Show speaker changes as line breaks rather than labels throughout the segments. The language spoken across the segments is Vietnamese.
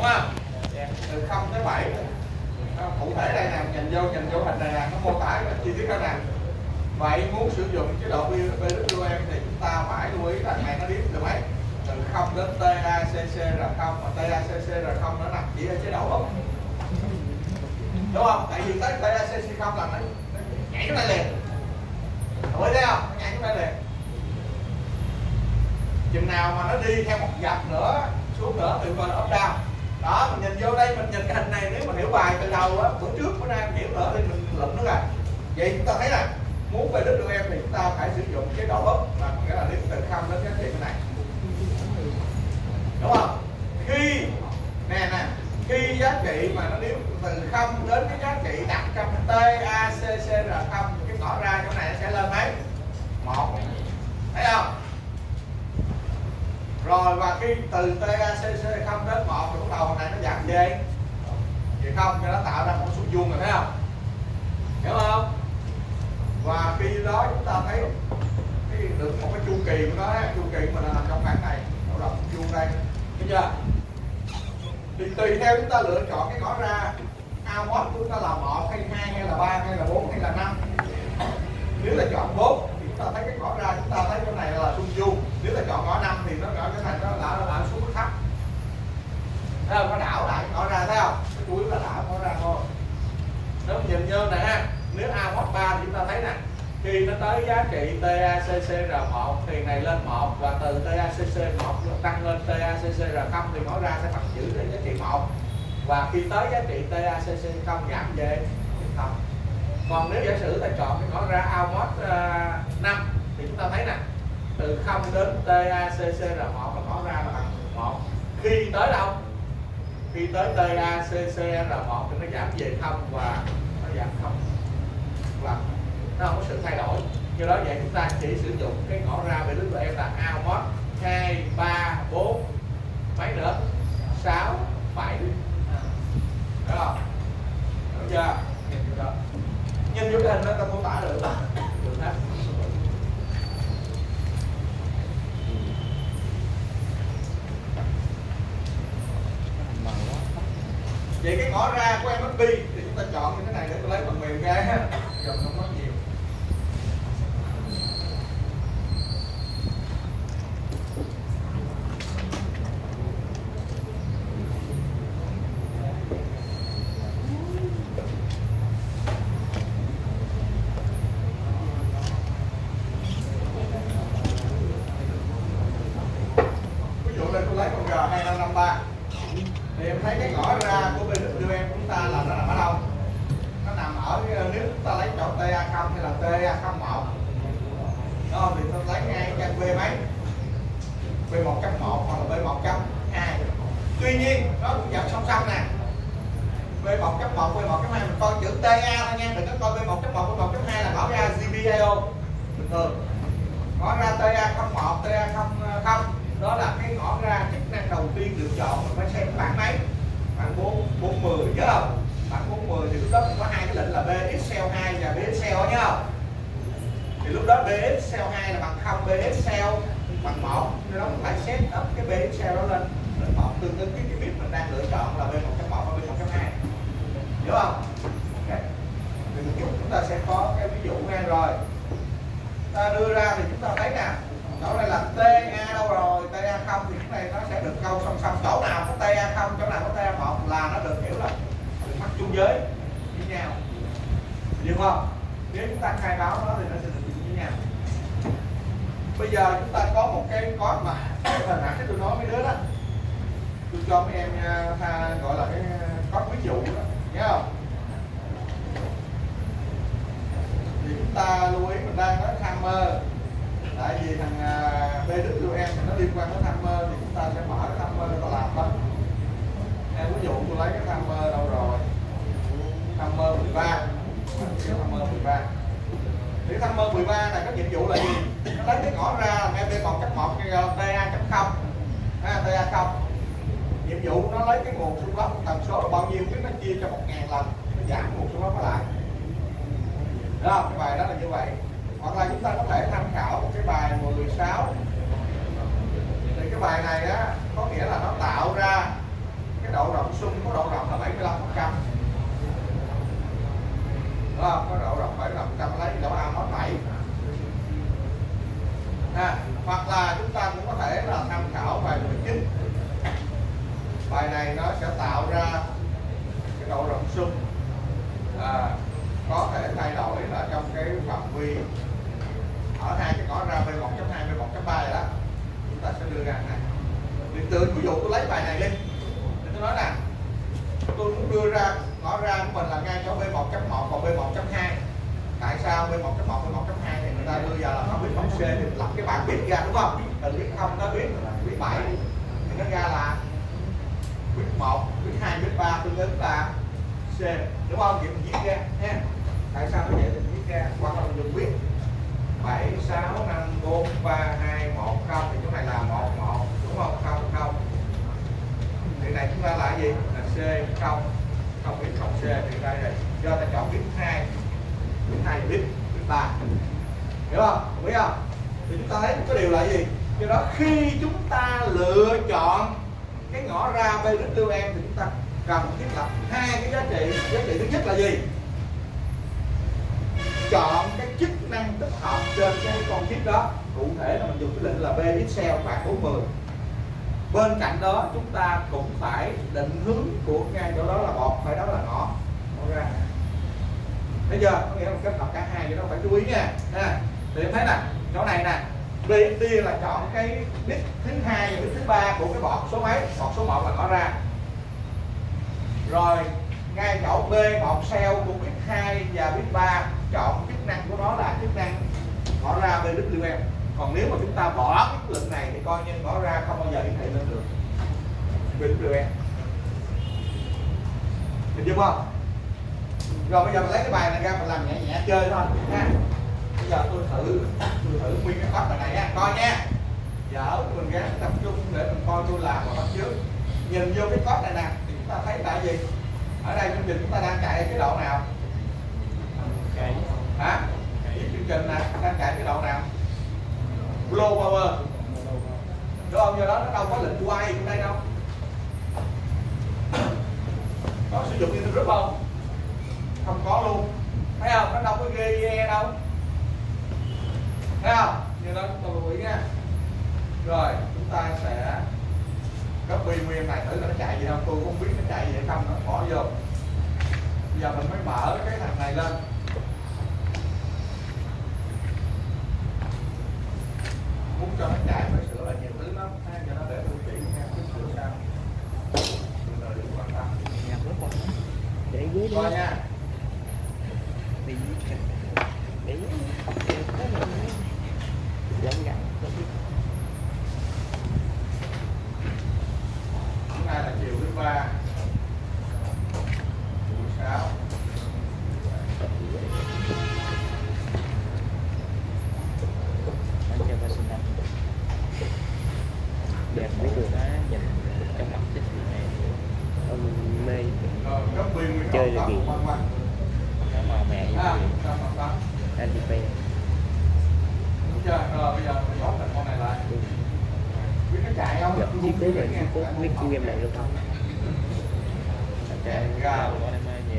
không? Từ 0 tới 7. Cụ thể đây nè, nhìn vô hình này nè, nó mô tả chi tiết đó nè. Vậy muốn sử dụng chế độ BWM thì chúng ta phải lưu ý là này nó đếm từ mấy? Từ 0 đến TACCR0, mà TACCR0 nó nằm chỉ ở chế độ đúng không? Tại vì tới TACC0 là nó nhảy xuống đây liền. Đồng ý thấy không? Nó nhảy xuống đây liền. Chừng nào mà nó đi theo một dọc nữa xuống nữa thì gọi là up down. Đó, mình nhìn vô đây, mình nhìn cái hình này, nếu mình hiểu bài từ đầu á, bữa trước bữa nay mình hiểu nữa thì mình lụm nó ra. Vậy chúng ta thấy là muốn về đích em thì chúng ta phải sử dụng chế độ up, là nghĩa là đếm từ 0 đến giá trị cái này, đúng không? Khi nè khi giá trị mà nó đếm từ 0 đến cái giá trị đặt trong TACCR0, cái ngõ ra chỗ này nó sẽ lên mấy? 1, thấy không? Rồi và khi từ TACC0 đến 1 thì bắt đầu này nó giảm về 0, cho nó tạo ra một số vuông rồi, thấy không? Hiểu không? Và khi đó chúng ta thấy được một cái chu kỳ của nó, chu kỳ của mình là nằm trong khoảng này, nó đọc vuông đây, thấy chưa? Thì tùy theo chúng ta lựa chọn cái ngõ ra output của chúng ta là 1 hay 2 hay là 3 hay là 4 hay là 5. Nếu là chọn 4 thì chúng ta thấy cái ngõ ra, chúng ta thấy cái này là tung vuông. Nếu là chọn ngõ 5 thì nó ngõ cái này nó là xuống mức thấp. Thấy không? Nó đảo lại ngõ ra, thấy không? Cái chủ yếu là đảo ngõ ra thôi. Nếu nhìn như này ha, nếu output 3 thì chúng ta thấy nè, khi nó tới giá trị TACCR1 thì này lên 1, và từ TACC1 tăng lên TACCR0 thì ngõ ra sẽ bằng giữ đến giá trị 1, và khi tới giá trị TACC0 giảm về 0. Còn nếu giả sử ta chọn cái ngõ ra output 5 thì chúng ta thấy nè, từ 0 đến TACCR1 là ngõ ra là bằng 1. Khi tới đâu? Khi tới TACCR1 thì nó giảm về 0 và nó giảm 0 lần. Nó không có sự thay đổi. Do đó vậy chúng ta chỉ sử dụng cái ngõ ra về đích của em là output 2, 3, 4, mấy nữa? 6, 7. Đúng không? Đúng chưa? Nhìn vô cái hình đó ta mô tả được hết. Vậy cái ngõ ra của MSB thì chúng ta chọn những cái này để tôi lấy phần mềm ra ha, dòng không nói nhiều. Thì em thấy cái ngõ ra của BWM chúng ta là nó nằm ở đâu? Nó nằm ở nếu chúng ta lấy chọn TA0 hay là TA01, đúng không? Thì tôi lấy ngay chân B mấy? B1.1 hoặc là B1.2. Tuy nhiên nó cũng dòng song song nè. B1.1, B1.2 mình coi chữ TA thôi nha, đừng có coi B1.1, B1.2 là ngõ ra GPIO bình thường. Ngõ ra TA01, TA00 đó là cái ngõ ra chức năng đầu tiên được chọn, mình phải xem bảng mấy, bảng 410, nhớ không? Bảng 410 thì lúc đó mình có hai cái lệnh là BXCell2 và BXCell, nhớ không? Thì lúc đó BXCell2 là bằng 0, BXCell bằng 1, nên đó mình phải set up cái BXCell đó lên 1 tương ứng với cái bit mình đang lựa chọn là B1.1 và B1.2, hiểu không? Okay. Thì một chút chúng ta sẽ có cái ví dụ nha. Rồi ta đưa ra thì chúng ta thấy nè, chỗ này là TA đâu rồi, TA0 thì cái này nó sẽ được câu song song, chỗ nào có TA0, chỗ nào có TA1 là nó được hiểu là được mắc chung giới với nhau, hiểu không? Nếu chúng ta khai báo nó thì nó sẽ được với nhau. Bây giờ chúng ta có một cái code mà hồi nãy tôi nói mấy đứa đó, tôi cho mấy em gọi là cái code ví dụ đó, nhớ không? Thì chúng ta lưu ý mình đang nói timer. Tại vì thằng BWM nó liên quan đến timer thì chúng ta sẽ mở cái timer để ta làm đó. Em ví dụ tôi lấy cái timer đâu rồi? Timer 13. Timer 13. Thì timer 13 này có nhiệm vụ là gì? Nó lấy cái ngõ ra MP1.1 TA.0. TA0. Nhiệm vụ nó lấy cái nguồn xung lốc tần số là bao nhiêu, cái nó chia cho 1000 lần, nó giảm nguồn xung lốc lại. Đó, cái bài đó là như vậy. Hoặc là chúng ta có thể tham khảo một cái bài 16. Thì cái bài này á có nghĩa là nó tạo ra cái độ rộng này nó sẽ tạo ra cái độ rộng xung có thể thay đổi là trong cái phạm vi ở hai cái ngõ ra B1.2 B1.3 rồi đó, chúng ta sẽ đưa ra này. Điện tử ví dụ tôi lấy bài này đi, để tôi nói nè, tôi muốn đưa ra ngõ ra của mình là ngay chỗ B1.1 và B1.2. Tại sao B1.1 B1.2 thì người ta đưa ra là không biết phóng C thì lập cái bảng biết ra, đúng không? Từ biết 0 tới biết 7 thì nó ra là biết 1, biết 2, biết 3 tương ứng là C, đúng không? Vậy mình viết ra nha. Tại sao nó vậy thì mình viết ra hoặc là mình dùng biết 7 6 5 4 3 2 1 0 thì chỗ này là 1 1, đúng không? 0 0. Thì này chúng ta là gì? Là C 0, không biết 0 C thì đây rồi. Do ta chọn biết 2 biết 3. Hiểu không? Biết không? Thì chúng ta thấy cái điều là gì? Do đó khi chúng ta lựa chọn cái ngõ ra BWM thì chúng ta cần thiết lập hai cái giá trị. Giá trị thứ nhất là gì? Chọn cái chức năng tích hợp trên cái con chip đó. Cụ thể là mình dùng cái lệnh là BXL khoảng 40. Bên cạnh đó chúng ta cũng phải định hướng của ngay chỗ đó là bọt, phải đó là ngõ ra. Thấy chưa? Có nghĩa là kết hợp cả hai, cái đó phải chú ý nha. Thì em thấy nè, chỗ này nè, BXD là chọn cái bit thứ hai và bit thứ ba của cái bọt số mấy? Bọt số 1 là ngõ ra. Rồi ngay chỗ B1 cell của bit 2 và bit 3 chọn chức năng của nó là chức năng ngõ ra BWM. Còn nếu mà chúng ta bỏ cái lệnh này thì coi như ngõ ra không bao giờ hiển thị lên được BWM. Được chưa không? Rồi bây giờ mình lấy cái bài này ra mình làm nhẹ nhẹ chơi thôi nha. Bây giờ tôi thử nguyên cái code này nha, coi nha. Giờ mình gắng tập trung để mình coi tôi làm và bắt chước. Nhìn vô cái code này nè thì chúng ta thấy là gì? Ở đây chương trình chúng ta đang chạy cái độ nào? Hả? Chương trình nè đang chạy cái độ nào? Low power. Đúng không? Do đó nó đâu có lệnh quay ở đây đâu. Có sử dụng interrupt không? Không có luôn. Thấy không? Nó đâu có GE đâu. Thấy không? Như đó chúng ta lưu ý nha. Rồi chúng ta sẽ copy nguyên này thử là nó chạy gì không. Tôi không biết nó chạy gì hay không, nó bỏ vô. Bây giờ mình mới mở cái thằng này lên. Muốn cho nó chạy phải sửa lại nhiều thứ lắm. Cho nó để tôi chỉ nha, sửa sao. Rồi đừng quan tâm.
Để dưới
coi nha.
để dẫn gắn
Hôm nay là chiều thứ 3 buổi 6.
đẹp mấy người đó nhìn trong mặt thích này ông mê chơi là gì nó màu mè anh đi về
Đúng chưa? Rồi bây giờ mình bóp lại con này lại. Biết nó chạy không?
gặp chiếc tới rồi chiếc tới biết kinh nghiệm này luôn không
Chạy ra
con em nhiều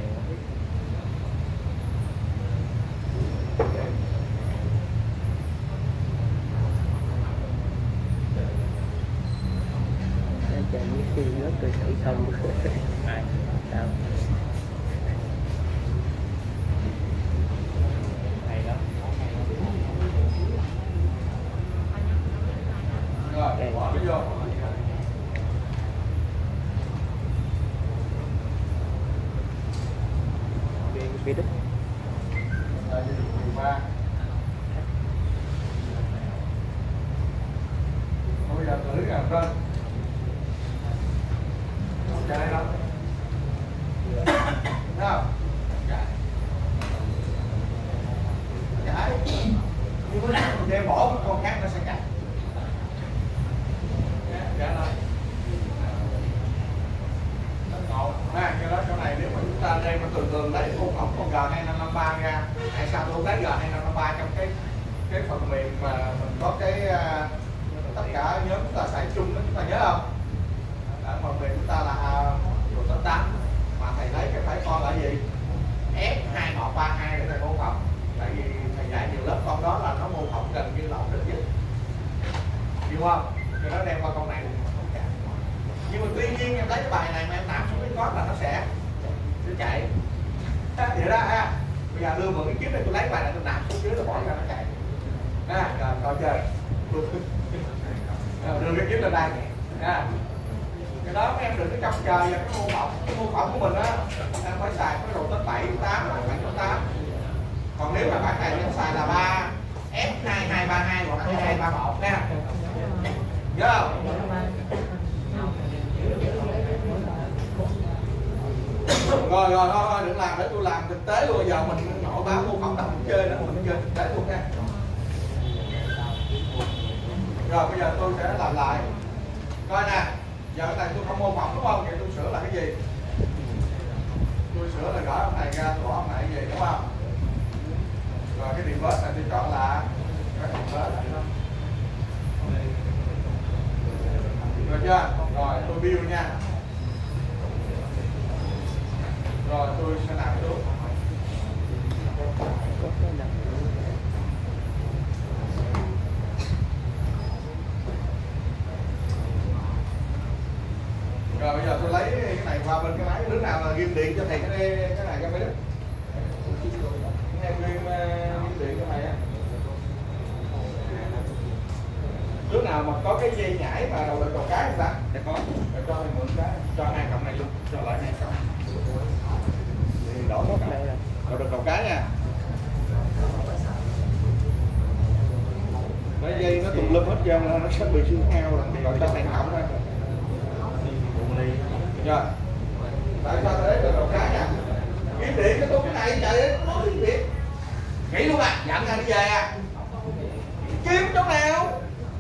chạy như khi nó cơ sở không ai sao hay lắm
rồi bỏ nó vô.
về đích
Rồi đi điều 3. Bây giờ thử ra trên. Chạy đây đâu? Thấy không? Chạy. Chạy. Nhưng mà mình đem bỏ một con khác nó sẽ chạy. Chạy lên. Nó ngộ. Cái đó chỗ này nếu mà chúng ta đem nó thường lấy con G2553 ra. Tại sao tôi không lấy G2553 trong cái phần mềm mà mình có cái tất cả nhóm chúng ta xài chung đó, chúng ta nhớ không? Ở phần mềm chúng ta là Windows 8 mà thầy lấy cái phải con là gì? F2132 để thầy mô phỏng. Tại vì thầy dạy nhiều lớp con đó là nó mô phỏng gần như là rất nhất. Hiểu không? Cho nó đem qua con này không chạy. Nhưng mà tuy nhiên em lấy cái bài này ngót là nó sẽ chạy. Vậy đó ha. Bây giờ đưa mượn cái kiếm này tôi lấy bài này tôi nạp xuống dưới rồi bỏ ra nó chạy. Rồi coi chơi. Đưa cái kiếm lên đây. Cái đó mấy em đừng có trông chờ vào cái mô phỏng của mình á, em phải xài cái đồ tới 7 8 7.8. Còn nếu mà bạn này em xài là 3 F2232 hoặc 2231 nha. Nhớ không? Rồi đừng làm để tôi làm thực tế luôn. Giờ mình nội báo mô phỏng đâu mình chơi nữa, mình chơi thực tế luôn nha. Rồi bây giờ tôi sẽ làm lại. Coi nè, giờ cái này tôi không mô phỏng đúng không? Vậy tôi sửa là cái gì? Tôi sửa là gõ ông này ra, gõ ông này cái gì đúng không? Rồi cái điểm bớt này tôi chọn là cái điểm bớt. Được chưa? Rồi tôi build nha. Rồi tôi sẽ nạp xuống. Rồi bây giờ tôi lấy cái này qua bên cái máy. Đứa nào là ghim điện cho thầy cái này cho mấy đứa. Em ghim điện cái này á. Đứa nào mà có cái dây nhảy mà đầu đực cầu cái người ta để có để cho thầy mượn cái, cho hai cọng này luôn, cho lại hai cọng. Đổ nó đầu đực cầu cái nha. Cái dây nó tùm lum hết trơn nó sẽ bị xương heo rồi cho thành cọng thôi. Rồi. Tại sao để được đầu cái nha? Kiếm điện cái cái này trời ơi, nó kiếm điện. Nghĩ luôn à, nhận ra đi về à. Kiếm chỗ nào?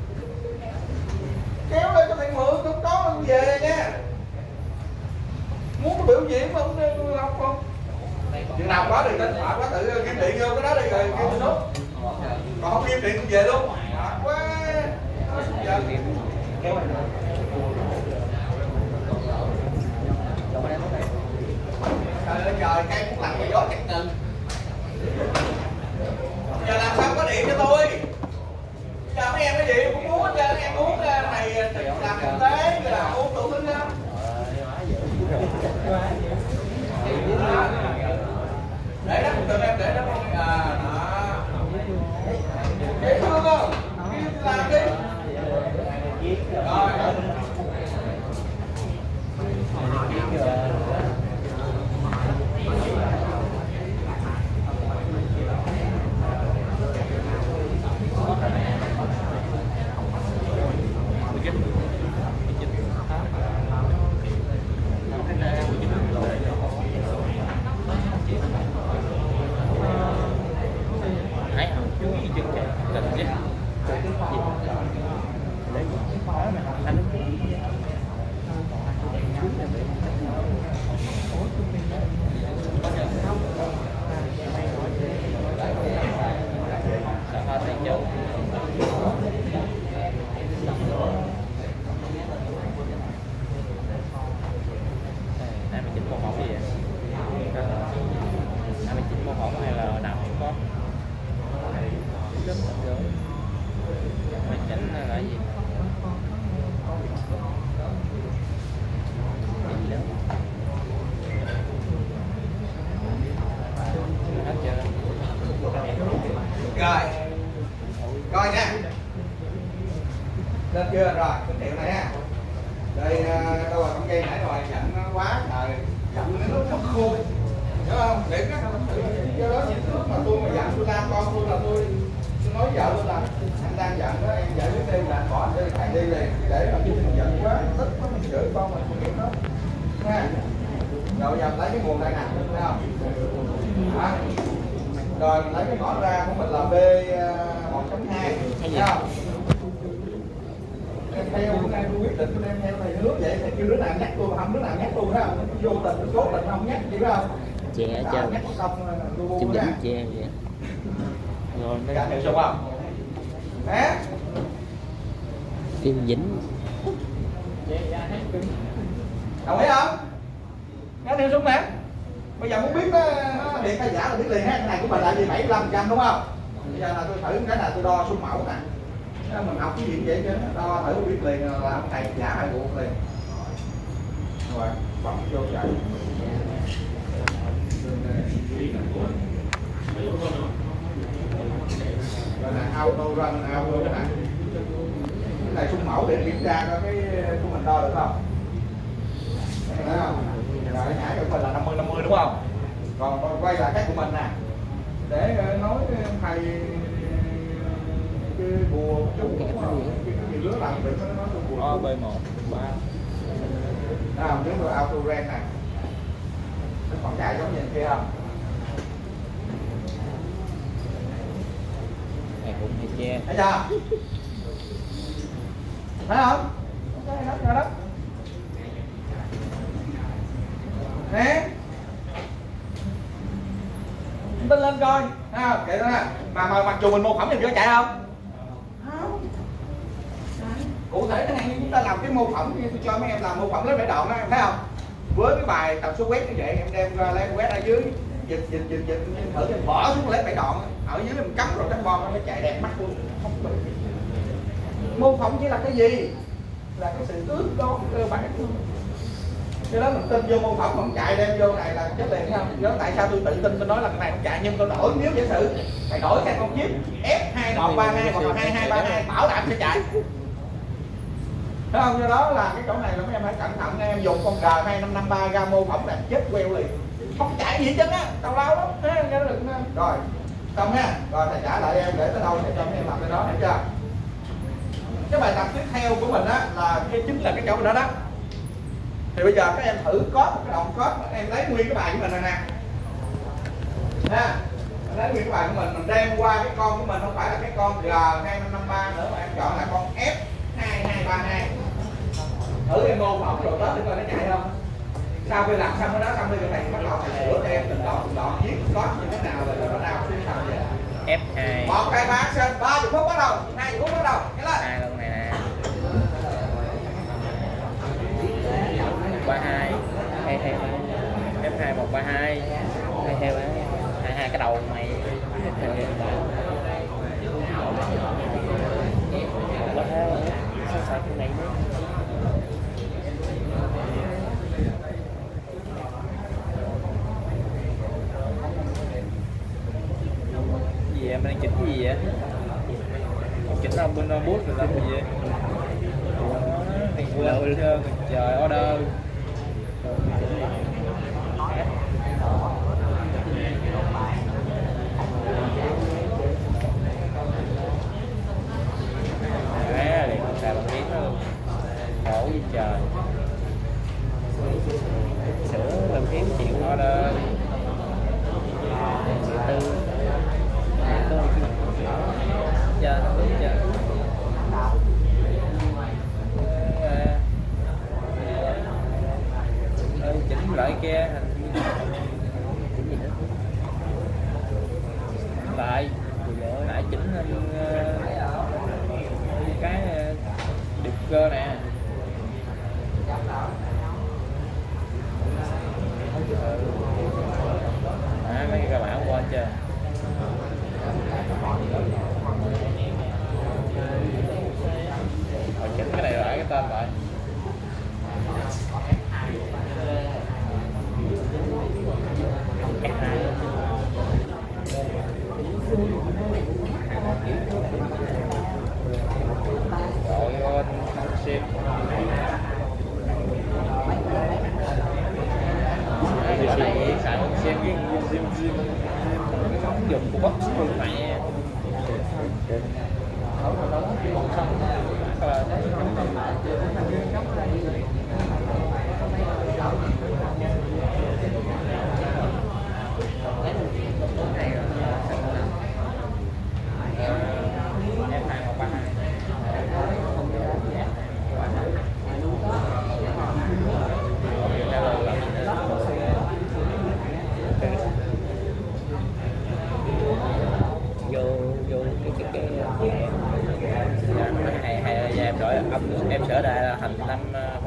Kéo lên cho thầy mượn, không có không về nha. Muốn có biểu diễn mà không. Chừng nào có thì tính thoại quá tự kiếm điện vô cái đó đi rồi kêu tôi nút. Còn không kiếm điện tôi về luôn. Quá. Giờ kéo này. Trời ơi trời, cây cũng lạnh mà gió chặt ngừng. Giờ làm sao có điện cho tôi? Giờ mấy em cái gì cũng muốn hết trơn, em muốn này làm thực tế như là uống đủ thứ lắm. Để đó, từng em để đó. Đó. Dễ thương không? Đi làm đi. Rồi. Rồi. Coi nha. Lên chưa? Rồi, tín hiệu này ha. Đây đâu rồi con dây nãy rồi, giận nó quá trời, giận nó nước khô. Hiểu không? Để các do đó những lúc mà tôi mà giận tôi la con tôi là tôi nói vợ tôi là anh đang giận đó, em giải quyết đi là bỏ đi thầy đi liền để mà mình giận quá tức nó mình chửi con mình không hiểu nó. Ha. Rồi giờ lấy cái nguồn đây nè, thấy không? Đó. Rồi mình lấy cái ngõ ra của mình là B1.2, thấy không? Em theo bữa nay tôi quyết định tôi đem theo thầy nước vậy thì kêu đứa nào nhắc tôi, không đứa nào nhắc tôi thấy không? Vô tình cố tình không nhắc chị biết không?
Chè cho
nhắc xong tôi
chụp đỉnh chè vậy. Rồi nó
hiểu xong không? Hả?
Kim dính.
Đồng ý không? Nghe theo xuống nè. Bây giờ muốn biết nó điện hay giả là biết liền ha. Cái này của mình là gì 75% đúng không? Bây giờ là tôi thử cái này tôi đo xung mẫu nè. Mình học cái gì vậy chứ đo thử biết liền là ông thầy giả hay buộc liền. Rồi bấm vô chạy. run out cái này. Cái này xung mẫu để kiểm tra coi cái của mình đo được không? Thấy không? Rồi cái nhảy của mình là 50-50 đúng không? Còn quay lại cái của mình nè. Để nói thầy cái bùa chú cái lứa làm được nó nói bùa.
B1 3.
Nào, nếu mà auto ren này. Nó còn chạy giống như kia không?
Này cũng hay che.
Thấy chưa? Thấy không? Ok, đó, đó. Nè. Tin lên coi. Ha, kệ đó nè. Mà mặc dù mình mô phỏng thì có chạy không? Không. Cụ thể nó chúng ta làm cái mô phỏng như tôi cho mấy em làm mô phỏng lớp bể đoạn đó, em thấy không? Với cái bài tập số quét như vậy em đem ra lấy quét ở dưới dịch thử em bỏ xuống lấy bể đoạn ở dưới mình cắm rồi cái bom nó chạy đẹp mắt luôn. Không bị. Mô phỏng chỉ là cái gì? Là cái sự ước đoán cơ bản luôn. Cái đó mình tin vô mô phỏng không chạy đem vô này là chết liền không? Đó tại sao tôi tự tin tôi nói là cái này không chạy, nhưng tôi đổi nếu giả sử mày đổi sang con chip F2132 hoặc là 2232 bảo đảm sẽ chạy. Thấy không? Do đó là cái chỗ này là mấy em phải cẩn thận, em dùng con R2553 ra mô phỏng là chết queo liền, không chạy gì hết á, tào lao lắm. Rồi xong ha, rồi thầy trả lại em để tới đâu thầy cho mấy em làm cái đó, hiểu chưa? Cái bài tập tiếp theo của mình á là cái chính là cái chỗ đó đó. Thì bây giờ các em thử code một cái động code, em lấy nguyên cái bài của mình này nè. Ha, lấy nguyên cái bài của mình đem qua cái con của mình, không phải là cái con R2553 nữa mà em chọn là con F2232. Thử em mô phỏng rồi đó để coi nó chạy không. Sau khi làm xong cái đó xong rồi thầy bắt đầu thầy sửa cho em từng đoạn viết code như thế nào rồi nó nào xuyên thành vậy.
F2.
Một cái phát sinh 30 phút bắt đầu, 20 phút bắt đầu, nhớ lên.
Hai luôn này nè. 32 223 F2 132 223 22 cái đầu mày. Quá sao sai cái này nữa. Gì em đang chỉnh cái gì vậy? Chỉnh là bên bút rồi làm gì vậy? Thằng quên hết trơn, trời order. Á, liền xài bằng miếng luôn. Khổ gì trời. Sửa làm kiếm chuyện order. Tư. Chờ, chờ. Chỉnh lại kia chỉnh gì nữa lại nãy chỉnh cái điệp cơ nè, mấy cái bảo qua chưa rồi chỉnh cái này lại cái tên lại. Rồi con xem cái này xài con xem cái ứng dụng của bot luôn mẹ. Em đổi âm em sửa lại là thành năm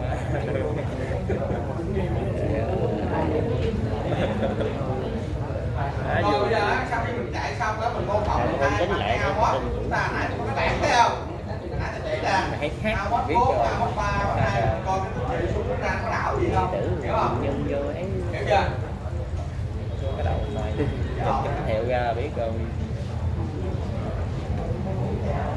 rồi bây giờ sau khi mình chạy xong đó mình mô phỏng hai output chúng ta nãy có cái bảng thấy không? Nãy ta chỉ là output 4, output 3 và 2 coi cái chỉ xuống nó ra có đảo gì không? Hiểu không? Hiểu chưa?
Cái đầu này chụp tín hiệu ra là biết rồi.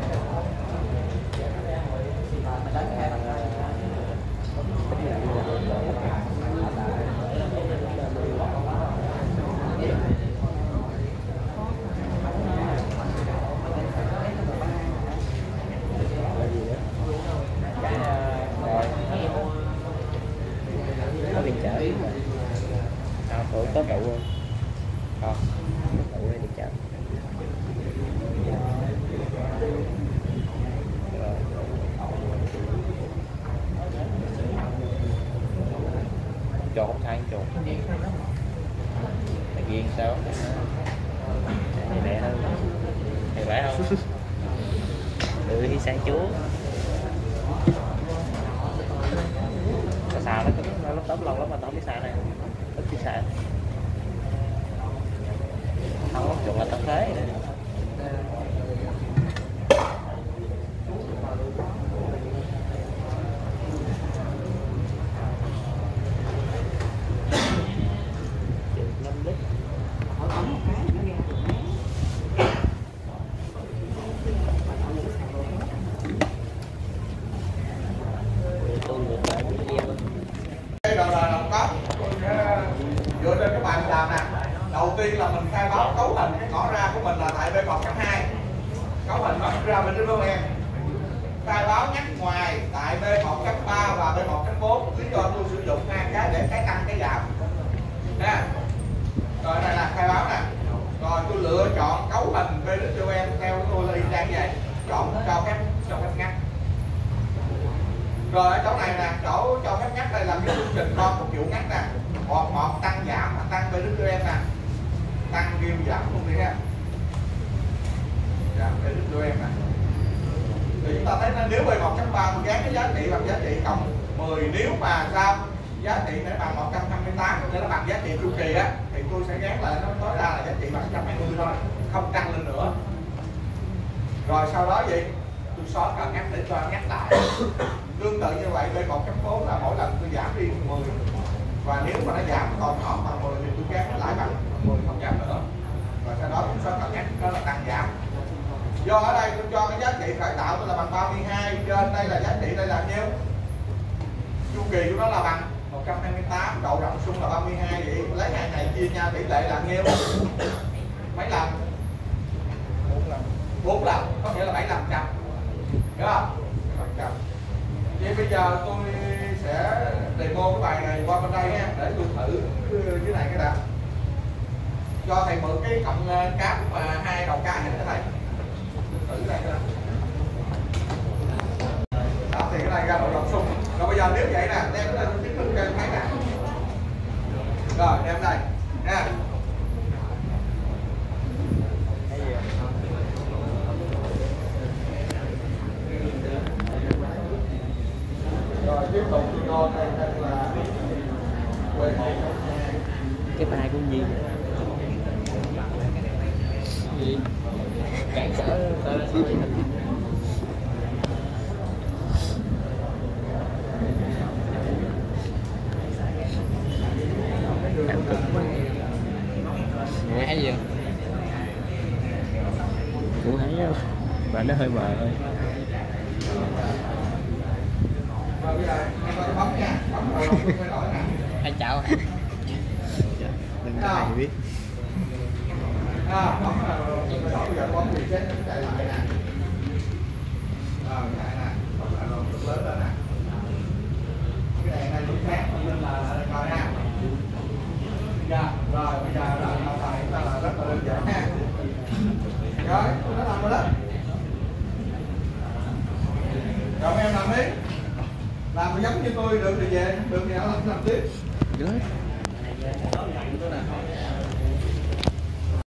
Có điện chở có cậu không? Không, cậu đi điện chở. Trộn không thay trộn mày ghiền sao này lẹ hơn mày phải không thì sáng chúa xào nó lúc tóm lâu lắm mà tao không biết xài này ít biết xài không trộn là tao thế nữa.
Dựa trên cái bài làm nè, đầu tiên là mình khai báo cấu hình cái ngõ ra của mình là tại B1.2, cấu hình bắt ra bên dưới em. Khai báo nhắc ngoài tại B1.3 và B1.4, lý do tôi sử dụng hai cái để cái tăng cái giảm nè. Rồi này là khai báo nè, rồi tôi lựa chọn cấu hình BWM theo tôi là y chang vậy, chọn cho phép ngắt. Rồi ở chỗ này nè, chỗ cho phép ngắt đây là cái chương trình con phục vụ ngắt nè, một tăng giảm, tăng BWM nè, tăng kêu giảm luôn đi ha, giảm BWM nè. Thì chúng ta thấy nó nếu B1.3 tôi gán cái giá trị bằng giá trị cộng 10, nếu mà sao giá trị để bằng 128 để nó bằng giá trị chu kỳ á thì tôi sẽ gán lại nó tối đa là giá trị bằng 120 thôi, không tăng lên nữa. Rồi sau đó gì tôi xóa cần ngắt để cho ngắt lại. Tương tự như vậy B1.4 là mỗi lần tôi giảm đi 10, và nếu mà nó giảm còn nhỏ bằng 10 thì tôi gán lại bằng 10, không giảm nữa. Và sau đó tôi xóa cần ngắt, đó là tăng giảm. Do ở đây tôi cho cái giá trị khởi tạo tôi là bằng 32, trên đây là giá trị đây là bao nhiêu? Chu kỳ của nó là bằng 128, độ rộng xung là 32, vậy lấy hai này chia nhau tỷ lệ là nhiêu? Mấy lần? 4 lần, có nghĩa là 7%. Hiểu không? 7%. Vậy bây giờ tôi sẽ demo cái bài này qua bên đây nha, để tôi thử dưới này cái đã. Cho thầy mượn cái cọng cáp mà hai đầu cái này cho thầy. Thử cái này nữa. Đó thì cái này ra độ rộng xung. Rồi bây giờ nếu vậy nè, đem cái lên chứng minh cho em thấy nè. Rồi đem đây nha. Rồi tiếp tục video này là
cái bài của gì cản trở nghe thấy gì cũng thấy không và nó hơi mờ thôi. Anh chào đừng có ai biết
rồi bây giờ là rất là đơn giản ha. Rồi nó làm rồi đó. Rồi em làm đi, làm giống như tôi được thì về, được thì làm tiếp.